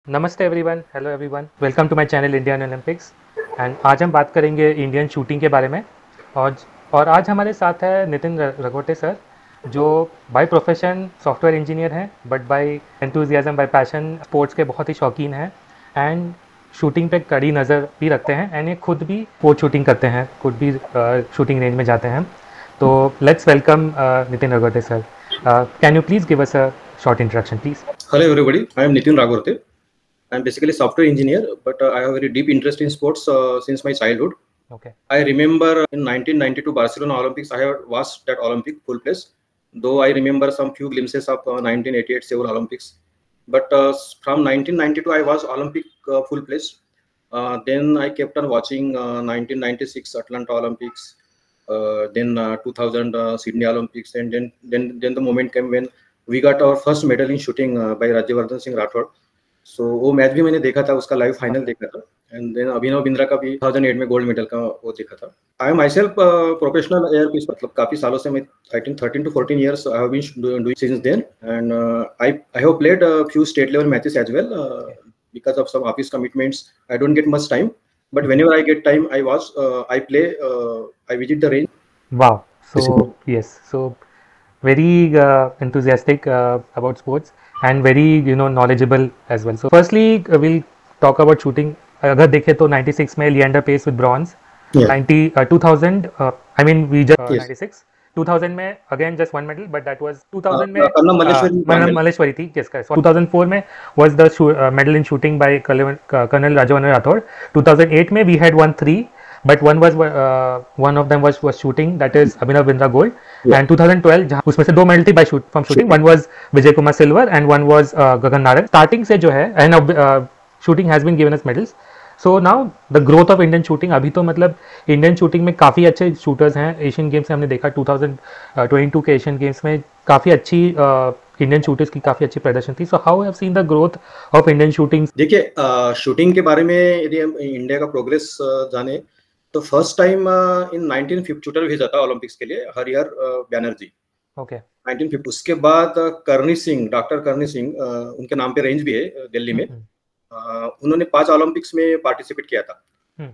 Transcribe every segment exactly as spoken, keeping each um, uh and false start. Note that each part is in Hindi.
नमस्ते everyone, hello everyone, welcome to my channel Indian Olympics. And आज हम बात करेंगे इंडियन शूटिंग के बारे में। और और आज हमारे साथ है नितिन र- रगोटे सर, जो बाय प्रोफेशन सॉफ्टवेयर इंजीनियर हैं, but by enthusiasm by passion sports के बहुत ही शौकीन हैं। एंड शूटिंग पे कड़ी नज़र भी रखते हैं, एंड ये खुद भी स्पोर्ट शूटिंग करते हैं, खुद भी शूटिंग रेंज में जाते हैं। तो let's welcome Nitin Ragote sir. Can you please give us a short introduction please? Hello everybody, I am Nitin Ragorte. I am basically a software engineer, but uh, I have very deep interest in sports uh, since my childhood. Okay. I remember in nineteen ninety-two Barcelona Olympics, I have watched that Olympic full place. Though I remember some few glimpses of uh, nineteen eighty-eight Seoul Olympics, but uh, from nineteen ninety-two I was Olympic uh, full place. Uh, then I kept on watching uh, nineteen ninety-six Atlanta Olympics, uh, then uh, two thousand uh, Sydney Olympics, and then then then the moment came when we got our first medal in shooting uh, by Rajyavardhan Singh Rathod. So so, वो मैच भी मैंने देखा था, उसका लाइव फाइनल देखा था। एंड देन अभिनव बिंद्रा का भी टू थाउजेंड एट में गोल्ड मेडल का वो देखा था। I am myself professional air piece, मतलब काफी सालों से मैं I think thirteen to fourteen years I have been doing since then. And I I have played few state level matches as well. Because of some office commitments I don't get much time, but whenever I get time I watch, uh, I play, uh, I visit the range. Wow. So yes, so very uh, enthusiastic uh, about sports and very you know knowledgeable as well. So firstly uh, we'll talk about shooting. अगर देखें तो ninety-six में Leander Paes with bronze, Yeah. ninety uh, two thousand uh, I mean we just uh, Yes. ninety-six two thousand में again just one medal, but that was two Uh, thousand में uh, Karnam Malleshwari uh, Karnam medal. Malleshwari थी, yes correct. So two thousand four में was the shoo- uh, medal in shooting by Colonel Colonel Rajavardhan Rathod. two thousand eight में we had won three, but one was uh, one of them was was shooting, that is Abhinav Bindra gold. Yeah. And twenty twelve जहाँ उसमें से दो मेडल थी by shoot from shooting, one was Vijay Kumar silver and one was uh, Gagan Narang. Starting से जो है and uh, shooting has been given us medals. So now the growth of Indian shooting, अभी तो मतलब इंडियन शूटिंग में काफ़ी अच्छे शूटर्स हैं। एशियन गेम्स में हमने देखा टू थाउजेंड ट्वेंटी टू के एशियन गेम्स में काफ़ी अच्छी इंडियन शूटर्स की काफ़ी अच्छी प्रदर्शन थी। So how have seen the growth of Indian shooting? देखिए, शूटिंग के बारे में यदि हम इंडिया का प्रोग्रेस जाने तो first time in nineteen fifty shooter भेजा था ओलंपिक्स के लिए Harihar Banerjee. Okay. Nineteen fifty. उसके बाद करनी सिंह, डॉक्टर करनी सिंह, उनके नाम पे रेंज भी है दिल्ली में। Uh, उन्होंने पांच ओलंपिक्स में पार्टिसिपेट किया था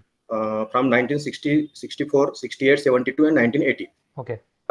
from nineteen sixty, sixty four, sixty eight, seventy two and nineteen eighty. Okay.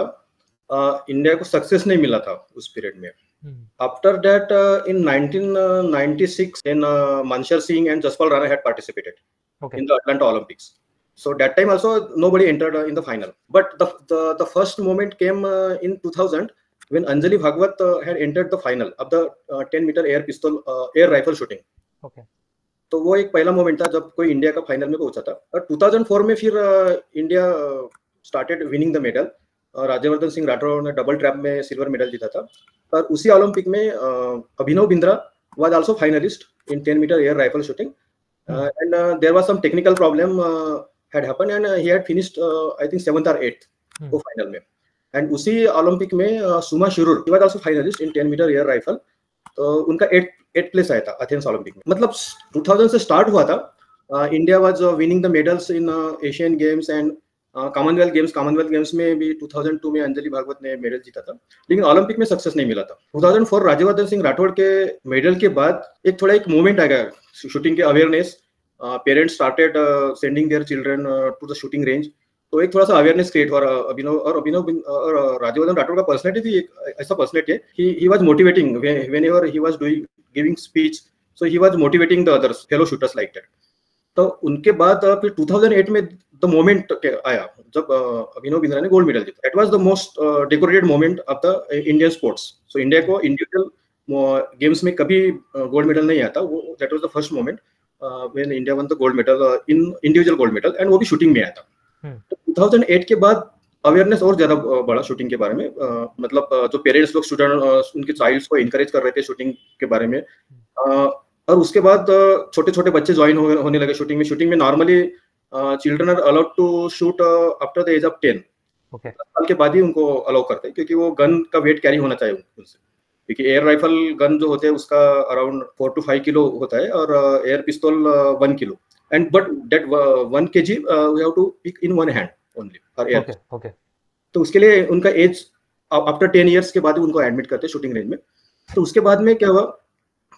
India को सक्सेस नहीं मिला था उस पीरियड में। After that in nineteen ninety six then uh, Manshar Singh and Jaspal Rana had participated Okay. in the Atlanta Olympics. So that time also nobody entered uh, in the final. But the the, the first moment came uh, in two thousand when Anjali Bhagwat uh, had entered the final of the uh, ten meter air pistol uh, air rifle shooting. Okay. तो वो एक पहला मोमेंट था जब कोई इंडिया का फाइनल में पहुंचा था। और टू थाउजेंड फोर में फिर India started winning the medal. Rajyavardhan Singh Rathore ने डबल ट्रैप में सिल्वर मेडल जीता था। और उसी ओलंपिक में Abhinav Bindra was also finalist in ten metre air rifle shooting, and there was some technical problem had happened and he had finished I think seventh और एट्थ वो फाइनल में। एंड उसी ओलंपिक में Suma Shirur was also finalist in ten metre air rifle. तो उनका एट एट प्लेस आया था एथेंस ओलंपिक में। मतलब टू थाउजेंड से स्टार्ट हुआ था। India was winning the medals in Asian games and Commonwealth games. Commonwealth games में भी टू थाउजेंड टू में अंजलि भागवत ने मेडल जीता था, लेकिन ओलंपिक में सक्सेस नहीं मिला था। Two thousand four Rajyavardhan Singh Rathore के मेडल के बाद एक थोड़ा एक मूवमेंट आ गया शूटिंग के awareness. Parents started sending their children to the shooting range. तो एक थोड़ा सा अवेयरनेस क्रिएट हुआ। अभिनव और अभिनव और राज्यवर्धन राठौड़ का पर्सनैलिटी भी एक ऐसा पर्सनैलिटी है, he he was motivating whenever he was doing giving speech. So he was motivating the others fellow shooters like that. तो उनके बाद फिर टू थाउजेंड एट में द मोमेंट आया जब अभिनव बिंद्रा ने गोल्ड मेडल जीता। That was the most decorated moment of the Indian sports. So India को इंडिविजुअल गेम्स में कभी गोल्ड मेडल नहीं आता। वो that was the first moment when India won the gold medal in individual gold medal, and वो भी शूटिंग में आया था। तो टू थाउजेंड एट के बाद अवेयरनेस और ज्यादा बढ़ा शूटिंग के बारे में। uh, मतलब uh, जो पेरेंट्स लोग स्टूडेंट uh, उनके चाइल्ड्स को इनकरेज कर रहे थे शूटिंग के बारे में। uh, और उसके बाद छोटे छोटे बच्चे ज्वाइन हो, होने लगे शूटिंग में। शूटिंग में normally children are allowed to shoot after the age of ten. Okay. साल के बाद ही उनको अलाउ करते हैं, क्योंकि वो गन का वेट कैरी होना चाहिए उनसे। क्योंकि एयर राइफल गन जो होते हैं उसका around four to five kilo होता है, और एयर पिस्तौल one kilo. And but that one K G we have to pick in one hand only for air. Okay. Okay. तो उसके लिए उनका एज आफ्टर टेन ईयर्स के बाद उनको एडमिट करते हैं शूटिंग रेंज में। तो उसके बाद में क्या हुआ,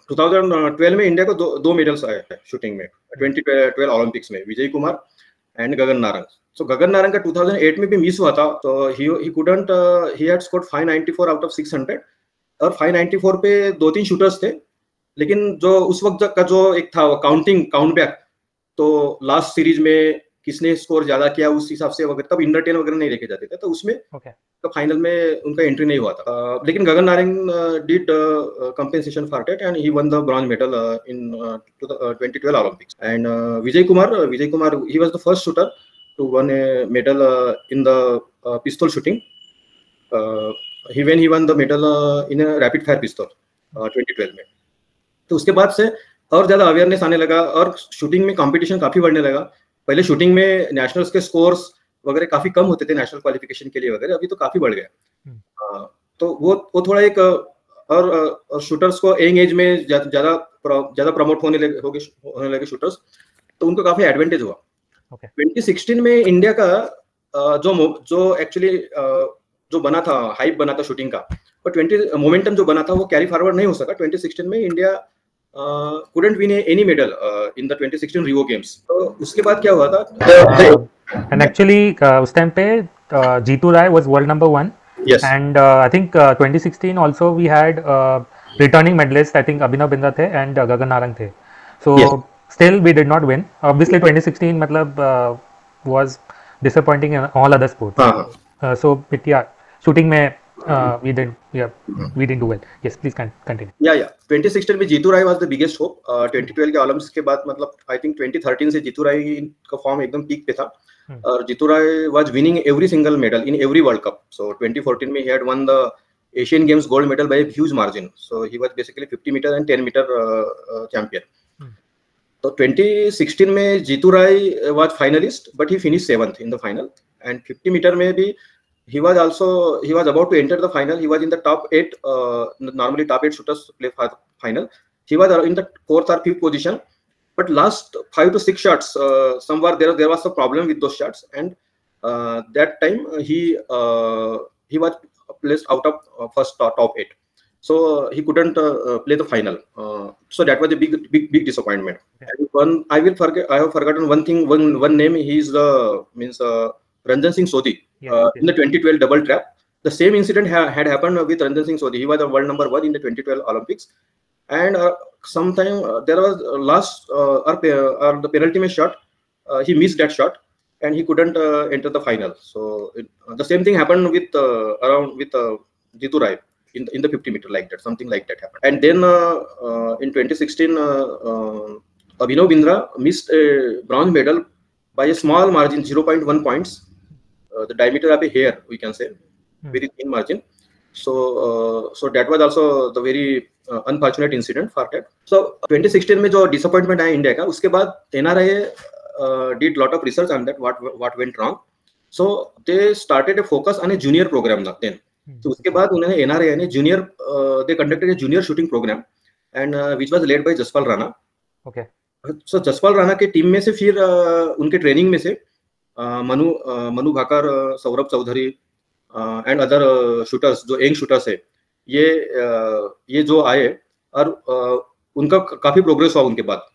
ट्वेंटी ट्वेल्व में इंडिया को दो दो मेडल्स आए हैं शूटिंग में, ट्वेंटी ट्वेल्व ओलंपिक्स में, विजय कुमार एंड गगन नारंग. सो गगन नारंग का टू थाउजेंड एट में भी मिस हुआ था, तो he he couldn't he had scored five ninety four out of six hundred, और फाइव नाइंटी फोर पे दो तीन शूटर्स थे, लेकिन जो उस वक्त का जो एक था काउंटिंग काउंट बैक, तो लास्ट सीरीज में किसने स्कोर ज्यादा किया उस हिसाब से वगैरह, तब इंडर टेन वगैरह नहीं देखे जाते थे, तो उसमें okay. तो फाइनल में उनका एंट्री नहीं हुआ था. uh, लेकिन Gagan Narang did compensation for that and he won the bronze medal in twenty twelve Olympics. And Vijay Kumar Vijay Kumar he was the first shooter to win a medal in the पिस्तौल shooting. He when he won the medal in a rapid fire पिस्तौल ट्वेंटी ट्वेल्व में. तो उसके बाद से और ज्यादा अवेयरनेस आने लगा और शूटिंग में कंपटीशन काफी बढ़ने लगा. पहले शूटिंग में नेशनल्स के स्कोर्स वगैरह काफी कम होते थे नेशनल क्वालिफिकेशन के लिए वगैरह, अभी तो काफी बढ़ गया. uh, तो वो वो थोड़ा एक और, और शूटर्स को यंग एज में ज्यादा ज्यादा प्रमोट होने लगे होने लगे शूटर्स, तो उनको काफी एडवांटेज हुआ. okay. ट्वेंटी सिक्सटीन में इंडिया का जो जो एक्चुअली जो बना था, हाइप बना था शूटिंग का, और ट्वेंटी मोमेंटम जो बना था वो कैरी फॉरवर्ड नहीं हो सका. ट्वेंटी सिक्सटीन में India couldn't win any medal uh, in the twenty sixteen Rio Games. तो उसके बाद क्या हुआ था? And actually uh, उस टाइम पे uh, Jitu Rai was world number one. Yes. And uh, I think uh, twenty sixteen also we had uh, returning medalists. I think Abhinav Bindra थे and uh, गगन नारंग थे. So yes. Still we did not win. Obviously twenty sixteen मतलब uh, was disappointing in all other sports. Uh-huh. Uh, so but yeah, shooting में Uh, we didn't, yeah, we didn't do well. Yes, please continue. Yeah, yeah. twenty sixteen में Jitu Rai was the biggest hope. uh, twenty twelve के ओलंपिक्स के बाद मतलब I think ट्वेंटी थर्टीन से जीतू राय का फॉर्म एकदम पीक पे था. hmm. और Jitu Rai was winning every single medal in every World Cup. So twenty fourteen में he had won the Asian Games gold medal by a huge margin. So he was basically fifty meter and ten meter uh, uh, champion. hmm. तो ट्वेंटी सिक्सटीन में Jitu Rai was finalist, but he finished seventh in the final. And fifty meter में भी he was also he was about to enter the final. He was in the top eight. Uh, normally top eight shooters play for final. He was in the fourth or fifth position, but last five to six shots, uh, somewhere there there was a problem with those shots, and uh, that time he uh, he was placed out of uh, first top, top eight. So uh, he couldn't uh, play the final. Uh, so that was a big big big disappointment. Yeah. And one I will forget. I have forgotten one thing. One one name. He is the means uh, Ranjan Singh Sodhi. Yeah, uh, in the twenty twelve double trap. The same incident ha had happened with Ranjan Singh Sodhi. He was the world number one in the twenty twelve Olympics. And uh, sometime uh, there was uh, last uh, or, or the penultimate shot, uh, he missed that shot and he couldn't uh, enter the final. So it, uh, the same thing happened with uh, around with uh, Jeetu Rai in the, in the fifty meter, like that, something like that happened. And then uh, uh, in twenty sixteen, uh, uh, Abhinav Bindra missed a bronze medal by a small margin, zero point one points. Uh, the diameter of a hair, we can say, hmm. very thin margin. So, uh, so that was also the very uh, unfortunate incident for that. So, twenty sixteen में जो disappointment आया इंडिया का, उसके बाद N R I uh, did lot of research on that, what what went wrong. So they started a focus on a junior program then. Hmm. So उसके बाद उन्होंने N R I ने junior, uh, they conducted a junior shooting program, and uh, which was led by Jaspal Rana. Okay. So Jaspal Rana के टीम में से फिर uh, उनके ट्रेनिंग में से Uh, Manu uh, Manu Bhaker, uh, Saurabh Chaudhary and other shooters जो यंग शूटर्स है, ये uh, ये जो आए और uh, उनका काफी प्रोग्रेस हुआ उनके बाद.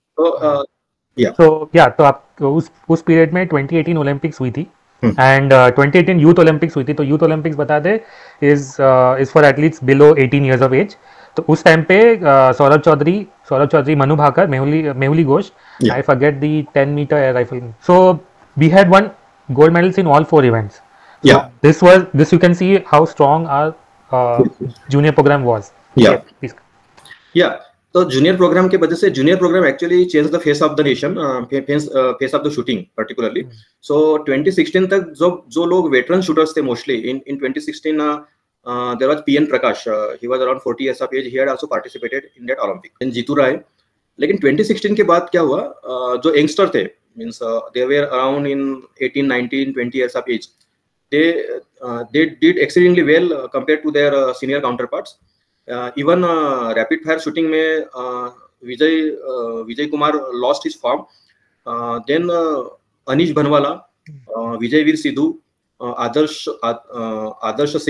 तो या तो या तो आप उस उस पीरियड में ट्वेंटी एटीन ओलंपिक्स हुई थी and twenty eighteen youth Olympics हुई थी. तो यूथ ओलंपिक्स बता दे is is for athletes below eighteen years of age. तो उस टाइम पे Saurabh Chaudhary Saurabh Chaudhary Manu Bhaker, Mehuli Mehuli Ghosh, I forget the ten metre air rifle. So we had won gold medals in all four events. So yeah. This was this you can see how strong our uh, junior program was. Yeah. Please. Yeah. So junior program के वजह से junior program actually changed the face of the nation, uh, face uh, face of the shooting particularly. Mm. So twenty sixteen तक जो जो लोग veteran shooters थे mostly in in twenty sixteen uh, uh, there was P N Prakash. Uh, he was around forty years of age. He had also participated in that Olympic. And Jitu राय. लेकिन twenty sixteen के बाद क्या हुआ, uh, जो youngster थे, means uh, they were around in eighteen, nineteen, twenty years of age. They uh, they did exceedingly well uh, compared to their uh, senior counterparts. Uh, even uh, rapid fire shooting में uh, Vijay uh, Vijay Kumar lost his form. Uh, then uh, Anish Bhanwala, uh, Vijay Veer Sidhu, uh, Adarsh uh, Adarsh Singh,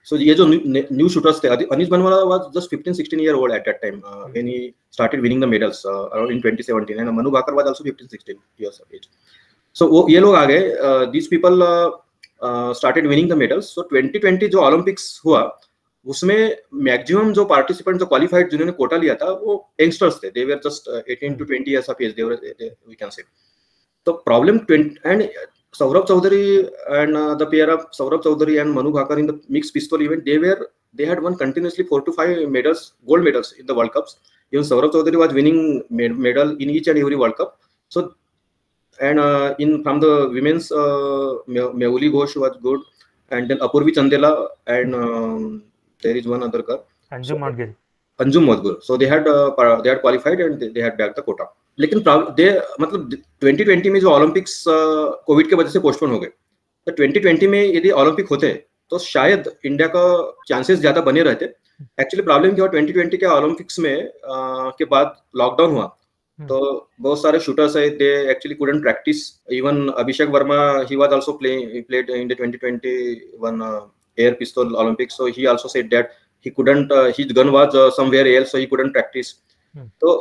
So ये जो न्यू शूटर्स थे, अनीश बनवाला was just fifteen sixteen year old at that time uh, when he started winning the medals uh, around in twenty seventeen, and Manu Bhaकर was also fifteen sixteen years of age. So वो ये लोग आ गए, uh, these people uh, uh, started winning the medals. So twenty twenty जो ओलंपिक्स हुआ उसमें मैक्सिमम जो पार्टिसिपेंट जो क्वालिफाइड जिन्होंने कोटा लिया था वो यंगस्टर्स थे, they were just uh, eighteen to twenty years of age, they were they, we can say. तो problem and Saurabh Chaudhary and uh, the pair of Saurabh Chaudhary and Manu Bhaker in the mixed pistol event, they were they had won continuously four to five medals, gold medals in the World Cups. Even Saurabh Chaudhary was winning med medal in each and every World Cup. So and uh, in from the women's, uh, Mehuli Ghosh was good, and then Apurvi Chandela, and um, there is one other girl, Anjum Modgil. Anjum Modgil. So they had uh, they had qualified and they, they had bagged the quota. लेकिन दे मतलब twenty twenty में जो ओलंपिक्स कोविड के वजह से पोस्टपोन हो गए, तो twenty twenty में यदि ओलंपिक होते तो शायद इंडिया का चांसेस ज्यादा बने रहते. एक्चुअली प्रॉब्लम क्या हुआ, twenty twenty के ओलंपिक्स में आ, के बाद लॉकडाउन हुआ, तो बहुत सारे शूटर्स है, they actually couldn't practice. Even Abhishek Verma, he was also playing played in the twenty twenty-one air पिस्तौल Olympics, so he also said that he couldn't, his gun was somewhere else, so he couldn't practice. तो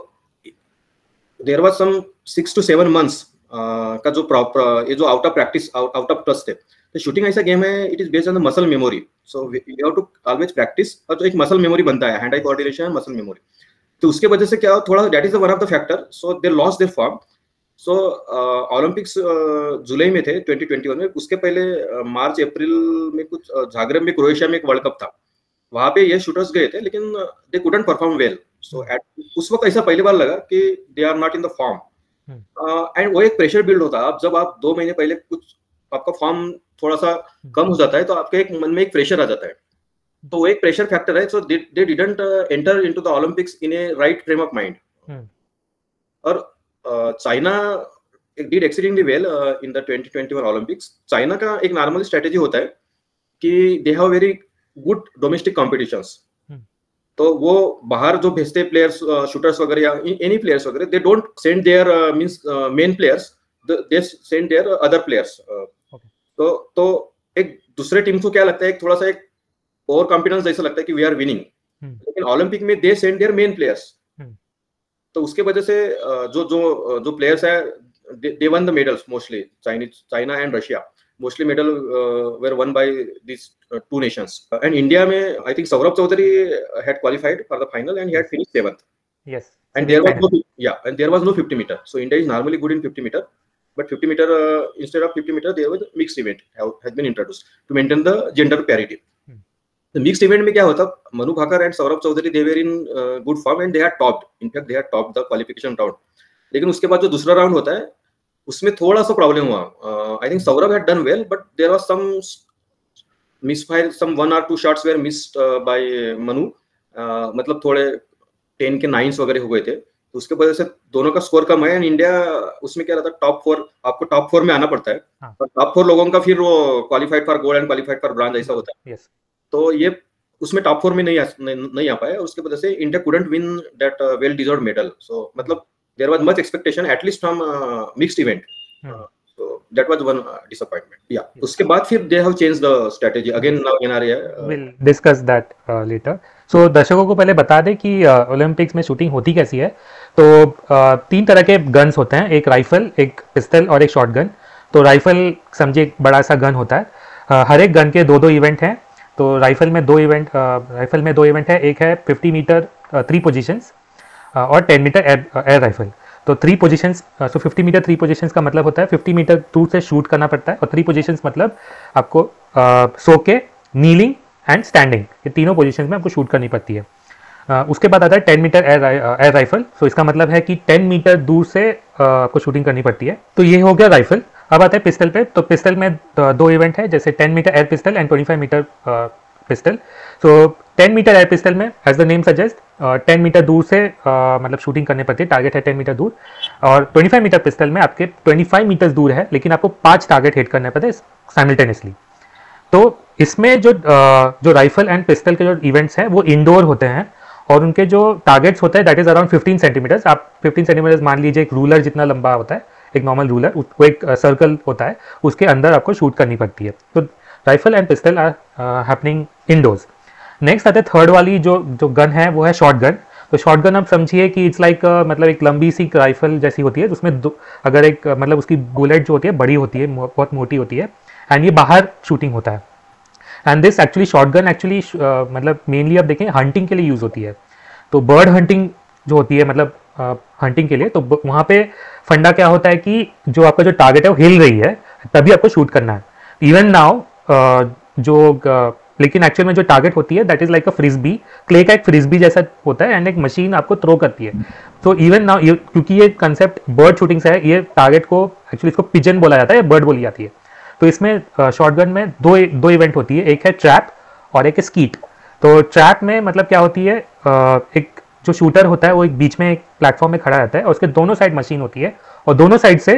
there was some six to seven months uh, का जो प्रॉपर ये जो out of practice out of trust है. तो शूटिंग ऐसा गेम है, it is based on the muscle memory, so you have to always practice, और तो एक मसल मेमोरी बनता है, hand eye coordination, muscle memory. तो उसके वजह से क्या थोड़ा that is one of the factor, so they lost their form. So Olympics जुलाई में थे twenty twenty-one में, उसके पहले मार्च uh, अप्रैल में कुछ जागरेब uh, में क्रोएशिया में एक वर्ल्ड कप था, वहां पे ये शूटर्स गए थे, लेकिन they couldn't perform well. So उस वक्त ऐसा पहली बार लगा कि they are not in the form, and वो एक प्रेशर बिल्ड होता है. अब जब आप दो महीने पहले कुछ आपका फॉर्म थोड़ा सा कम हो जाता है, तो आपके एक मन में एक प्रेशर आ जाता है, तो वो एक प्रेशर फैक्टर है. So they didn't enter into the Olympics in a right frame of mind. और China did exceedingly well in the twenty twenty-one Olympics. China का एक नॉर्मल स्ट्रेटेजी होता है कि they have very good domestic competitions, तो वो बाहर जो भेजते प्लेयर्स, शूटर्स वगैरह या एनी प्लेयर्स वगैरह, they don't send their means main players, they send their other players. तो तो एक दूसरे टीम को क्या लगता है, एक थोड़ा सा एक ओवर कॉन्फिडेंस जैसा लगता है कि वी आर विनिंग, लेकिन ओलंपिक में they send their main players. तो उसके वजह से जो जो जो प्लेयर्स है, they won the medals mostly. Chinese China and Russia mostly medal uh, were won by these uh, two nations. Uh, and India mein, I think Saurabh Chaudhary had qualified for the final and he had finished seventh. Yes. And there was no, yeah, and there was no fifty meter. So India is normally good in fifty meter, but fifty meter uh, instead of fifty meter there was a mixed event have, has been introduced to maintain the gender parity. Hmm. The mixed event में क्या होता, Manu Bhaker and Saurabh Chaudhary, they were in uh, good form and they had topped. In fact, they had topped the qualification round. लेकिन उसके बाद जो दूसरा राउंड होता है उसमें थोड़ा सा प्रॉब्लम हुआ. I think Saurabh had done well, but there was some misfire, some one or two shots were missed by Manu. मतलब थोड़े टेन के नाइन्स वगैरह हो गए थे, तो उसके वजह से दोनों का स्कोर कम है. एंड इंडिया उसमें क्या रहता है, टॉप फोर, आपको टॉप फोर में आना पड़ता है, और टॉप फोर लोगों का फिर वो qualified for gold and qualified for bronze ऐसा होता है. yes. तो ये उसमें टॉप फोर में नहीं आ, नहीं, नहीं आ पाया. उसके वजह से India couldn't win that well deserved medal. So मतलब there was much expectation at least from uh, mixed event. hmm. uh, so that was one uh, disappointment. yeah yes. Uske baad fir they have changed the strategy again. Now N R A uh, we'll discuss that uh, later. so दर्शकों को पहले बता दें कि ओलंपिक्स में शूटिंग होती कैसी है. तो uh, तीन तरह के गन्स होते हैं, एक राइफल, एक पिस्टल और एक शॉटगन. तो राइफल समझिए एक बड़ा सा गन होता है. uh, हर एक गन के दो दो इवेंट हैं. तो राइफल में दो इवेंट राइफल में दो इवेंट है. एक है फिफ्टी मीटर थ्री पोजीशंस और टेन मीटर एयर राइफल. तो three positions, so fifty metre three positions का मतलब होता है फिफ्टी मीटर दूर से शूट करना पड़ता है, और थ्री पोजीशंस मतलब आपको सो के, नीलिंग एंड स्टैंडिंग, ये तीनों पोजीशंस में आपको शूट करनी पड़ती है. uh, उसके बाद आता है ten metre air air rifle. So इसका मतलब है कि टेन मीटर दूर से uh, आपको शूटिंग करनी पड़ती है. तो ये हो गया राइफल. अब आता है पिस्टल पे. तो पिस्टल में दो इवेंट है, जैसे ten metre air pistol and twenty five metre pistol. So ten metre air pistol में as the name suggest ten metre दूर से uh, मतलब शूटिंग करनी पड़ती है, टारगेट है टेन मीटर दूर. और ट्वेंटी फाइव मीटर पिस्टल में आपके ट्वेंटी फाइव मीटर दूर है, लेकिन आपको पांच टारगेट हिट करने पड़ते हैं साइमल्टेनियसली. तो इसमें जो uh, जो राइफल एंड पिस्टल के जो इवेंट्स हैं वो इंडोर होते हैं, और उनके जो टारगेट्स होते हैं that is around fifteen centimetres. आप फिफ्टीन सेंटीमीटर्स मान लीजिए, एक रूलर जितना लंबा होता है, एक नॉर्मल रूलर, वो एक सर्कल uh, होता है, उसके अंदर आपको शूट करनी पड़ती है. तो rifle and pistol are happening indoors. Next आते थर्ड वाली जो जो गन है वो है शॉर्ट गन। तो शॉर्ट गन आप समझिए कि इट्स लाइक like, uh, मतलब एक लंबी सी राइफल जैसी होती है, उसमें दो, अगर एक uh, मतलब उसकी बुलेट जो होती है बड़ी होती है, बहुत मोटी होती है, एंड ये बाहर शूटिंग होता है। And this actually short gun actually मतलब मेनली आप देखें हंटिंग के लिए यूज़ होती है। तो बर्ड हंटिंग जो होती है मतलब हंटिंग uh, के लिए, तो वहाँ पे फंडा क्या होता है कि जो आपका जो टारगेट है वो हिल रही है, तभी आपको शूट करना है। इवन नाउ uh, जो uh, लेकिन एक्चुअल में जो टारगेट होती है that is like a frisbee, clay का एक फ्रिस्बी जैसा होता है, एंड एक मशीन आपको थ्रो करती है। तो इवन नाउ क्योंकि ये कंसेप्ट बर्ड शूटिंग से है, ये टारगेट को एक्चुअली इसको पिजन बोला जाता है या बर्ड बोली जाती है। तो इसमें शॉटगन में दो दो इवेंट होती है, एक है ट्रैप और एक है स्कीट। तो ट्रैप में मतलब क्या होती है, एक जो शूटर होता है वो एक बीच में एक प्लेटफॉर्म में खड़ा रहता है और उसके दोनों साइड मशीन होती है, और दोनों साइड से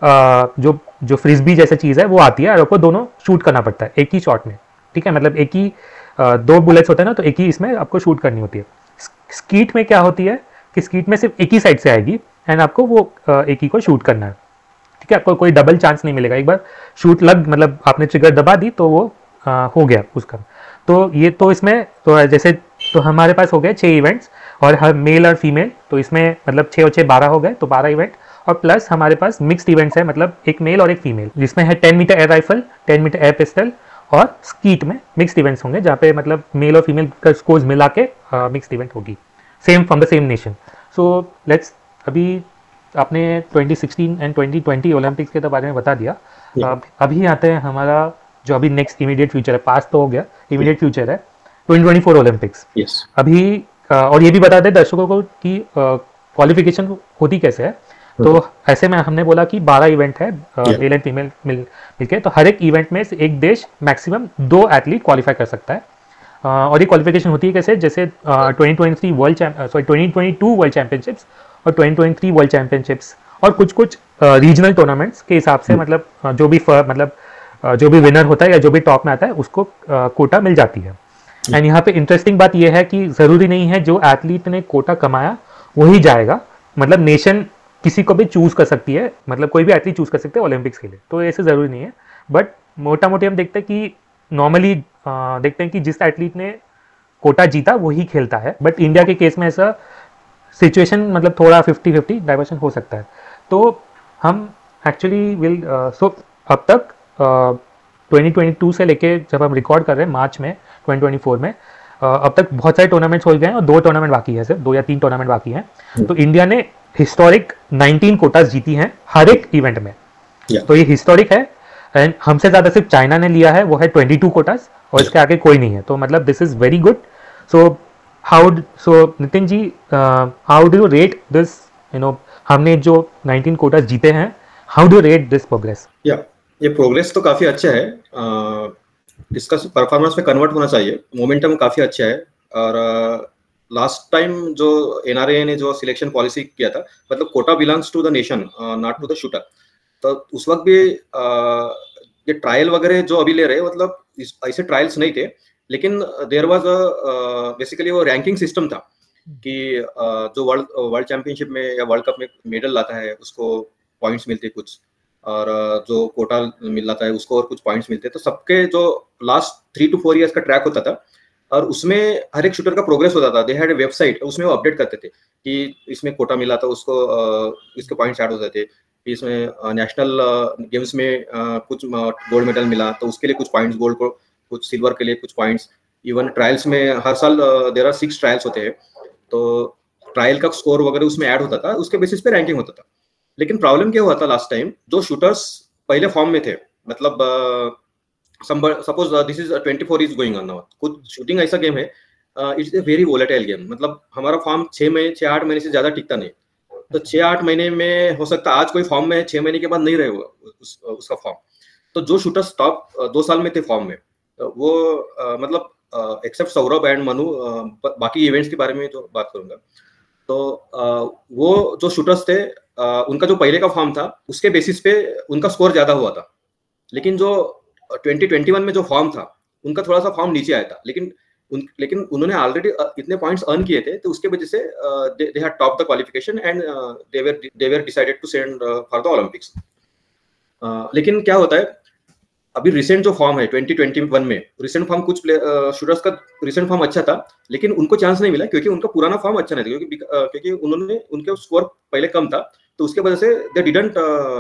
जो जो फ्रिस्बी जैसी चीज़ है वो आती है और आपको दोनों शूट करना पड़ता है एक ही शॉट में। ठीक है, मतलब एक ही दो बुलेट्स होते हैं ना, तो एक ही इसमें आपको शूट करनी होती है। स्कीट में क्या होती है कि स्कीट में सिर्फ एक ही साइड से आएगी एंड आपको वो एक ही को शूट करना है। ठीक है, आपको कोई डबल चांस नहीं मिलेगा। एक बार शूट लग मतलब आपने ट्रिगर दबा दी तो वो आ, हो गया उसका। तो ये तो इसमें तो जैसे तो हमारे पास हो गए छः इवेंट्स, और हर मेल और फीमेल, तो इसमें मतलब छः और छः बारह हो गए, तो बारह इवेंट। और प्लस हमारे पास मिक्स्ड इवेंट्स है, मतलब एक मेल और एक फीमेल, जिसमें है ten metre air rifle, ten metre air pistol, और स्कीट में मिक्स्ड इवेंट्स होंगे जहाँ पे मतलब मेल और फीमेल का स्कोर्स मिला के मिक्स्ड इवेंट होगी, same from the same nation. So let's, अभी आपने twenty sixteen and twenty twenty Olympics के तो बारे में बता दिया। yeah. अब अभी आते हैं हमारा जो अभी नेक्स्ट इमीडिएट फ्यूचर है, पास तो हो गया, इमीडिएट फ्यूचर है twenty twenty four Olympics. yes. अभी और ये भी बता दें दर्शकों को कि क्वालिफिकेशन होती कैसे है। तो ऐसे में हमने बोला कि बारह इवेंट है, मेल एंड फीमेल मिल मिलके, तो हर एक इवेंट में से एक देश मैक्सिमम दो एथलीट क्वालिफाई कर सकता है। uh, और ये क्वालिफिकेशन होती है कैसे, जैसे twenty twenty three world sorry twenty twenty two world championships और twenty twenty three world championships और कुछ कुछ रीजनल टूर्नामेंट्स के हिसाब से, मतलब uh, जो भी मतलब uh, जो भी विनर होता है या जो भी टॉप में आता है उसको कोटा uh, मिल जाती है। एंड यहाँ पे इंटरेस्टिंग बात यह है कि ज़रूरी नहीं है जो एथलीट ने कोटा कमाया वही जाएगा, मतलब नेशन किसी को भी चूज कर सकती है, मतलब कोई भी एथलीट चूज कर सकते हैं ओलंपिक्स के लिए, तो ऐसे ज़रूरी नहीं है। बट मोटा मोटी हम देखते हैं कि नॉर्मली देखते हैं कि जिस एथलीट ने कोटा जीता वही खेलता है, बट इंडिया के केस में ऐसा सिचुएशन मतलब थोड़ा फिफ्टी फिफ्टी डाइवर्शन हो सकता है। तो हम एक्चुअली विल सो अब तक ट्वेंटी ट्वेंटी टू से लेके जब हम रिकॉर्ड कर रहे हैं मार्च में ट्वेंटी ट्वेंटी फोर में, अब तक बहुत सारे टूर्नामेंट्स हो गए हैं और दो टूर्नामेंट बाकी है, सिर्फ दो या तीन टूर्नामेंट बाकी हैं। तो इंडिया ने हिस्टोरिक नाइनटीन कोटास जीती हैं हर एक इवेंट में। yeah. तो ये हिस्टोरिक है, एंड हमसे ज़्यादा सिर्फ चाइना ने लिया है, वो है ट्वेंटी टू कोटास, और yeah. इसके आगे कोई नहीं है। तो मतलब this is very good. So how so Nitin ji, how do you rate this, you know हमने जो नाइनटीन कोटास जीते हैं, how do you rate this progress? या ये प्रोग्रेस तो काफ़ी अच्छा है, uh, इसका परफॉर्मेंस में कन्वर्ट होना चाहिए, मोमेंटम काफ़ी अच्छा है। और लास्ट टाइम जो एनआरए ने जो सिलेक्शन पॉलिसी किया था, मतलब quota belongs to the nation not to the shooter, तो उस वक्त भी uh, ये ट्रायल वगैरह जो अभी ले रहे हैं, मतलब ऐसे ट्रायल्स नहीं थे, लेकिन देयर वाज अ बेसिकली वो रैंकिंग सिस्टम था कि uh, जो वर्ल्ड वर्ल्ड चैंपियनशिप में या वर्ल्ड कप में मेडल लाता है उसको पॉइंट्स मिलते कुछ, और जो कोटा मिल जाता है उसको और कुछ पॉइंट्स मिलते हैं। तो सबके जो last three two four years का ट्रैक होता था, और उसमें हर एक शूटर का प्रोग्रेस होता था। दे हैड वेबसाइट, उसमें वो अपडेट करते थे कि इसमें कोटा मिला था उसको इसके पॉइंट्स ऐड होते थे, इसमें नेशनल गेम्स में कुछ गोल्ड मेडल मिला तो उसके लिए कुछ पॉइंट्स, गोल्ड को कुछ, सिल्वर के लिए कुछ पॉइंट्स। इवन ट्रायल्स में हर साल देयर आर सिक्स ट्रायल्स होते हैं, तो ट्रायल का स्कोर वगैरह उसमें ऐड होता था, उसके बेसिस पे रैंकिंग होता था। लेकिन प्रॉब्लम क्या हुआ था लास्ट टाइम, जो शूटर्स पहले फॉर्म में थे, मतलब suppose this is twenty four is going on now, कुछ शूटिंग ऐसा गेम है, it's a very volatile game, मतलब हमारा फॉर्म छह महीने छह आठ महीने से ज्यादा टिकता नहीं। तो छह आठ महीने में हो सकता है आज कोई फॉर्म में छह महीने के बाद नहीं रहे उस, उसका फॉर्म। तो जो शूटर्स टॉप दो साल में थे फॉर्म में, वो uh, मतलब except uh, Saurabh and Manu, uh, बाकी इवेंट्स के बारे में जो बात करूंगा, तो uh, वो जो शूटर्स थे, uh, उनका जो पहले का फॉर्म था उसके बेसिस पे उनका स्कोर ज्यादा हुआ था। लेकिन जो ट्वेंटी ट्वेंटी वन में जो फॉर्म था उनका थोड़ा सा फॉर्म नीचे आया था, लेकिन उन, लेकिन उन्होंने ऑलरेडी इतने पॉइंट्स अर्न किए थे, तो उसके वजह से they had top the qualification and they were they were decided to send for the Olympics. लेकिन क्या होता है, अभी रिसेंट जो फॉर्म है ट्वेंटी ट्वेंटी वन में, रिसेंट फॉर्म कुछ शूटर्स का रिसेंट फॉर्म अच्छा था, लेकिन उनको चांस नहीं मिला क्योंकि उनका पुराना फॉर्म अच्छा नहीं था, क्योंकि uh, क्योंकि उन्होंने उनके स्कोर पहले कम था, तो उसके वजह से they didn't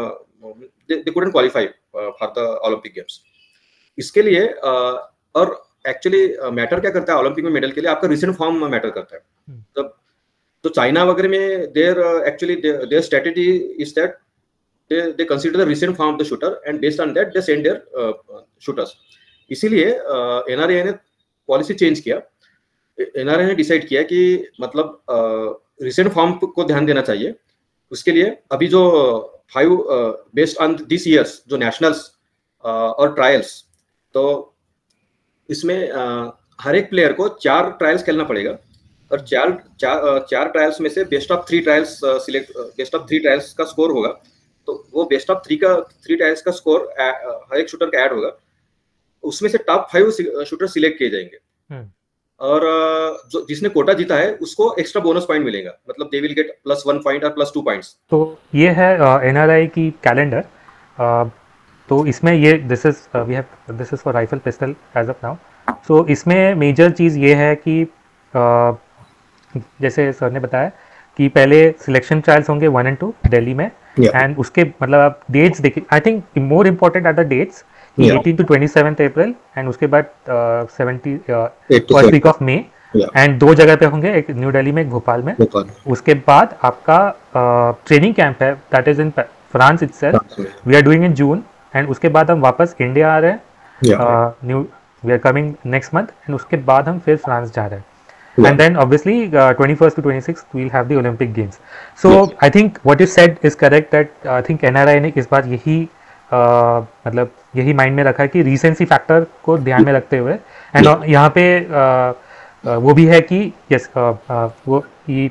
they couldn't qualify for the Olympic games. इसके लिए uh, और एक्चुअली मैटर क्या करता है ओलंपिक में मेडल के लिए, आपका रिसेंट फॉर्म मैटर करता है। तब तो चाइना वगैरह में there actually their strategy is that they they consider the recent form of the shooter and based on that they send their uh, shooters। इसीलिए N R A ने पॉलिसी चेंज किया। N R A ने डिसाइड किया कि मतलब रिसेंट uh, फॉर्म को ध्यान देना चाहिए। उसके लिए अभी जो five based on this years जो नेशनल्स uh, और ट्रायल्स, तो इसमें uh, हर एक प्लेयर को चार ट्रायल्स खेलना पड़ेगा और चार चार चार ट्रायल्स में से best of three trials select best of three trials का स्कोर होगा, तो वो बेस्ट ऑफ थ्री का थ्री ट्रायल्स का स्कोर हर एक शूटर का ऐड होगा, उसमें से टॉप फाइव शूटर सिलेक्ट किए जाएंगे और जो जिसने कोटा जीता है उसको एक्स्ट्रा बोनस पॉइंट मिलेगा, मतलब they will get plus one point और प्लस टू पॉइंट्स। तो ये है एन आर आई की कैलेंडर। uh, तो इसमें ये this is we have this is for rifle pistol as of now. So इसमें मेजर चीज़ ये है कि uh, जैसे सर ने बताया कि पहले सिलेक्शन ट्रायल्स होंगे वन एंड टू दिल्ली में, एंड yeah. उसके मतलब आप डेट्स देखिए, I think more important are the dates eighteen to twenty seventh April and उसके बाद seventy first week of May, and दो जगह पे होंगे, एक न्यू दिल्ली में एक भोपाल में। उसके बाद आपका ट्रेनिंग uh, कैंप है that is in France itself, we are doing in June, and उसके बाद हम वापस इंडिया आ रहे हैं, new we are coming next month, and उसके बाद हम फिर फ्रांस जा रहे हैं। Yeah. And then obviously uh, twenty-first to twenty-sixth we'll have the Olympic Games. So yes. I think what you said is correct that uh, I think N R I ने इस बार यही uh, मतलब यही माइंड में रखा है कि रीसेंसी फैक्टर को ध्यान में रखते हुए, एंड yeah. यहाँ पे uh, uh, वो भी है कि यस yes, uh, uh, वो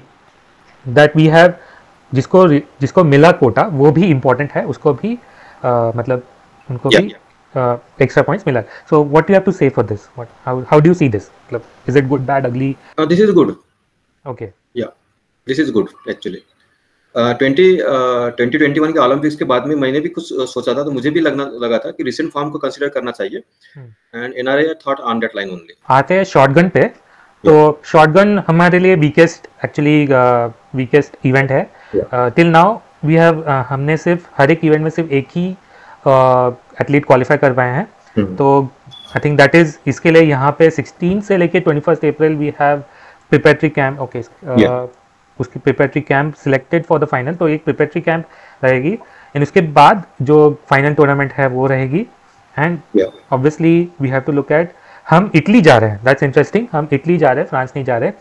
दैट वी हैव जिसको जिसको मिला कोटा वो भी इम्पोर्टेंट है, उसको भी uh, मतलब उनको yeah. भी Uh, extra points मिला। So what do you have to say for this? What how how do you see this? Like, is it good, bad, ugly? Uh, this is good. Okay. Yeah, this is good actually. Uh, twenty twenty one के ओलंपिक्स के बाद में मैंने भी कुछ सोचा था, तो मुझे भी लगना लगा था कि रिसेंट फॉर्म को कंसीडर करना चाहिए, and N R A thought on that line only. आते हैं शॉटगन पे। तो शॉटगन हमारे लिए वीकेस्ट एक्चुअली वीकेस्ट इवेंट है टिल नाउ। वी हैव हमने सिर्फ हर एक इवेंट में सिर्फ एक ही एथलीट क्वालिफाई कर पाए हैं, hmm. तो आई थिंक दैट इज इसके लिए यहाँ पे सिक्सटीन से लेके twenty first April we have preparatory camp. Okay, उसकी preparatory camp selected for the final, तो एक प्रिपरेटरी कैंप रहेगी, एंड उसके बाद जो फाइनल टूर्नामेंट है वो रहेगी, and obviously we have to look at हम इटली जा रहे हैं, दैट्स इंटरेस्टिंग, हम इटली जा रहे हैं, फ्रांस नहीं जा रहे,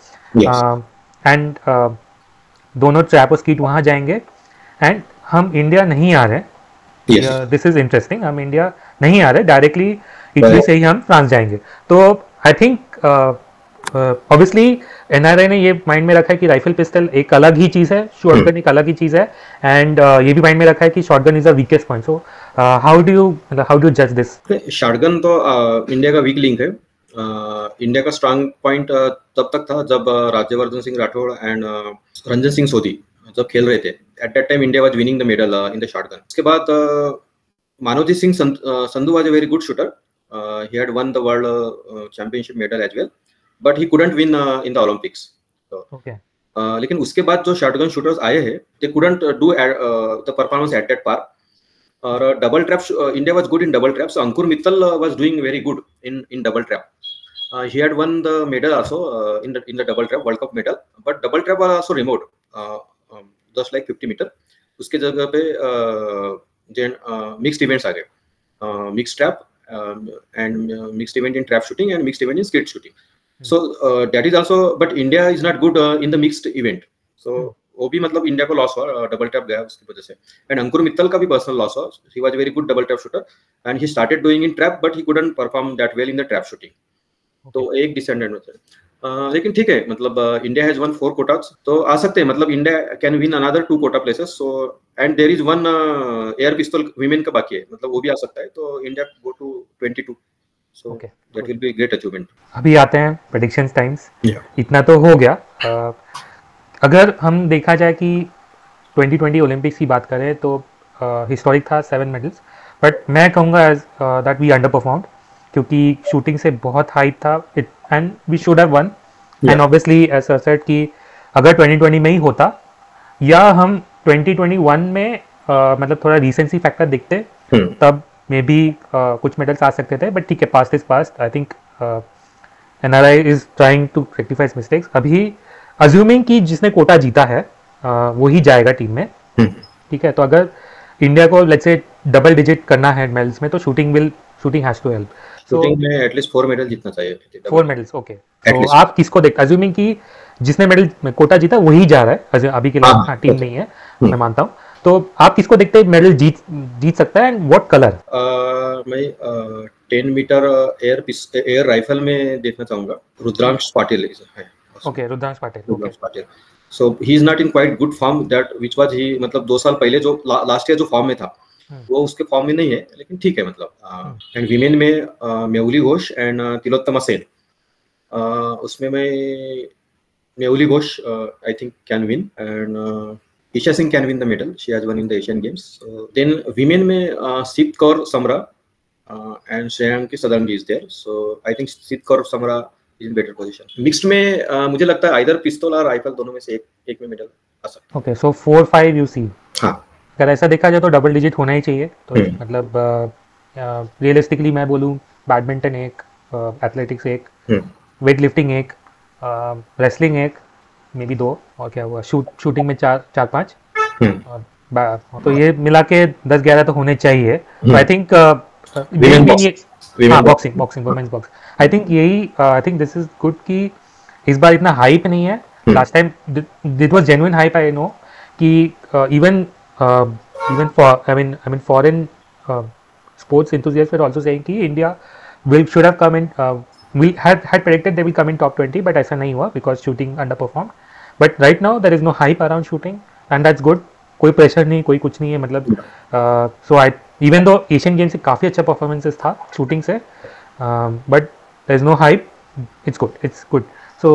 एंड yes. uh, uh, दोनों ट्रैप और स्कीट वहाँ जाएंगे, एंड हम इंडिया नहीं आ रहे, दिस इज इंटरेस्टिंग, हम इंडिया नहीं आ रहे, डायरेक्टली इटली से ही हम फ्रांस जाएंगे। तो आई थिंक ऑब्वियसली एनआरआई ने ये माइंड में रखा है कि राइफल पिस्टल एक अलग ही चीज़ है, शॉटगन एक अलग ही चीज़ है, एंड uh, ये भी माइंड में रखा है कि shotgun is the weakest point. So how do you how do जज दिस? शॉटगन तो इंडिया uh, का वीक लिंक है। इंडिया uh, का स्ट्रांग पॉइंट uh, तब तक था जब uh, Rajyavardhan Singh Rathore and uh, Ranjan Singh Sodhi जब खेल रहे थे, at that time India was winning the medal in the shotgun. उसके बाद uh, Manavjit Singh Sandhu was a very good shooter, he had won the world championship medal as well, but he couldn't win in the Olympics. लेकिन उसके बाद जो शॉटगन शूटर्स आए हैं they couldn't do the performance at that par. और double trap India was good in double trap, so Ankur Mittal was doing very good in in double trap. He had won the medal also in the in the double trap world cup medal, but double trap was also remote just like fifty metre. उसके जगह पे मिक्स्ड इवेंट्स आ गए, mixed trap and mixed event in trap shooting and mixed event in skeet shooting. So uh, that is also, but India is not good uh, in the mixed event. So वो भी मतलब इंडिया को लॉस हुआ, डबल टैप गया उसकी वजह से। एंड अंकुर मित्तल का भी पर्सनल लॉस हुआ, he was very good double tap shooter and he started doing in trap, but he couldn't perform that well in the trap shooting. तो एक डिसेंडेंट होता है, लेकिन ठीक है, मतलब India has one four quotas, तो आ सकते हैं, मतलब India can win another two quota places. So and there is one air pistol women का बाकी है, मतलब वो भी आ सकता है, तो India go to twenty two. So okay, that will be a great achievement. अभी आते हैं predictions times. Yeah. इतना तो हो गया। uh, अगर हम देखा जाए कि ट्वेंटी ट्वेंटी ओलंपिक्स की बात करें तो हिस्टोरिक uh, था, सेवन मेडल्स, बट मैं कहूँगा दैट वी अंडर परफॉर्म्ड, क्योंकि शूटिंग से बहुत हाइप था it and we should have won. And obviously as sir said कि अगर ट्वेंटी ट्वेंटी में ही होता या हम ट्वेंटी ट्वेंटी वन में uh, मतलब थोड़ा रिसेंसी फैक्टर दिखते hmm. तब मे बी uh, कुछ मेडल्स आ सकते थे, बट ठीक है, past is past. I think N R I is trying to rectify mistakes. अभी अज्यूमिंग कि जिसने कोटा जीता है uh, वो ही जाएगा टीम में, ठीक hmm. है, तो अगर इंडिया को लेट्स से डबल डिजिट करना है मेडल्स में तो shooting will shooting has to help. Shooting में एटलीस्ट फोर मेडल जीतना चाहिए, फोर मेडल्स। ओके, तो आप किसको देख, अज्यूमिंग कि जिसने मेडल कोटा जीता वही जा रहा है अभी के लिए, हाँ, टीम नहीं है, मैं मानता हूँ, तो आप किसको देखते हैं मेडल जीत जीत सकता है एंड व्हाट कलर? मैं ten metre air air rifle में देखना चाहूंगा रुद्रांश पाटिल है। Okay, Rudrankksh Patil, Rudrankksh Patil. So he is not in quite good form that which was he, मतलब दो साल पहले जो लास्ट ईयर जो फॉर्म में था वो उसके फॉर्म में नहीं है, लेकिन ठीक है मतलब। एंड विमेन में मेहुली घोष एंड तिलोत्तमा सेन, उसमें मैं Mehuli Ghosh I think can win and Esha Singh can win the medal, she has won in the Asian games. Then women में Sift Kaur Samra and Shriyanka Sadangi is there, so I think Sift Kaur Samra is in better position. Mixed में uh, मुझे लगता है आइदर पिस्तौल और राइफल, दोनों में से एक एक में मेडल आ सकता है। Okay, so four five you see. हाँ, अगर ऐसा देखा जाए तो डबल डिजिट होना ही चाहिए। तो मतलब रियलिस्टिकली uh, uh, मैं बोलूँ बैडमिंटन एक, एथलेटिक्स uh, एक, वेट लिफ्टिंग एक, रेसलिंग uh, एक, मे बी दो, और क्या हुआ शूट शूटिंग में चार चार पाँच, और तो ये मिला के दस ग्यारह तो होने चाहिए। तो आई थिंक हाँ, boxing boxing women's box, I think यही, I think this is good कि इस बार इतना हाइप नहीं है। Last time it was genuine hype, I know कि even even for I mean I mean foreign sports enthusiasts were also saying कि India will should have come in uh, we had had predicted they will come in top twenty, but ऐसा नहीं हुआ because shooting underperformed. But right now there is no hype around shooting and that's good. कोई प्रेशर नहीं, कोई कुछ नहीं है, मतलब so I even though Asian games से काफ़ी अच्छा परफॉर्मेंसेस था शूटिंग से, but there is no hype, it's good, it's good. So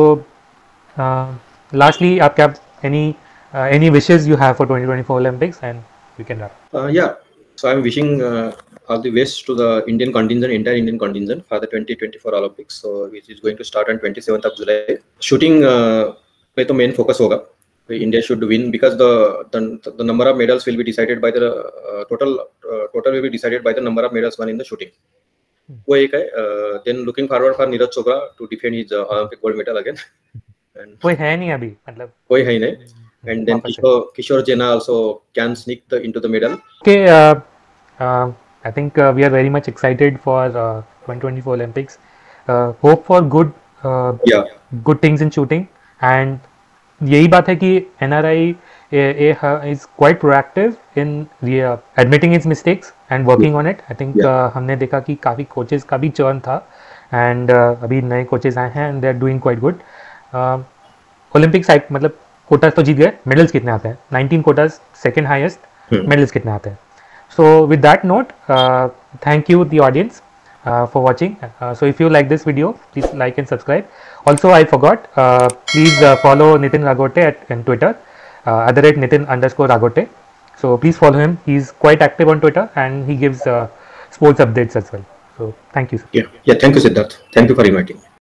lastly आप क्या any any wishes you have for twenty twenty-four Olympics and we can wrap? Uh, yeah, so I'm wishing uh, all the best to the Indian contingent, entire Indian contingent for the twenty twenty-four Olympics, so which is going to start on twenty-seventh of July. Shooting uh, पे तो मेन फोकस होगा, India should win because the the, the number of medals will be decided by the uh, total uh, total will be decided by the number of medals won in the shooting. वो एक है। then looking forward for Neeraj Chopra to defend his uh, Olympic gold medal again. And कोई है नहीं अभी, मतलब कोई है नहीं। and then Kishore, Kishore Jena also can sneak the, into the medal. Okay, uh, uh, I think uh, we are very much excited for uh, twenty twenty-four Olympics. Uh, hope for good uh, yeah good things in shooting, and यही बात है कि N R I is quite proactive in admitting its mistakes and working on it. I think yeah. uh, हमने देखा कि काफ़ी कोचेस का भी चर्न था and uh, अभी नए कोचेस आए हैं and they are doing quite good. Olympics uh, मतलब कोटास तो जीत गए, मेडल्स कितने आते हैं? Nineteen quotas, second highest, medals कितने आते हैं? So with that note, thank you the audience Uh, for watching. Uh, so if you like this video, please like and subscribe. Also, I forgot, uh, please uh, follow Nitin Ragote at on Twitter, uh, at the rate Nitin underscore Ragote. So please follow him. He's quite active on Twitter and he gives uh, sports updates as well. So thank you, sir. Yeah, yeah. Thank you, Siddharth. Thank you for inviting me.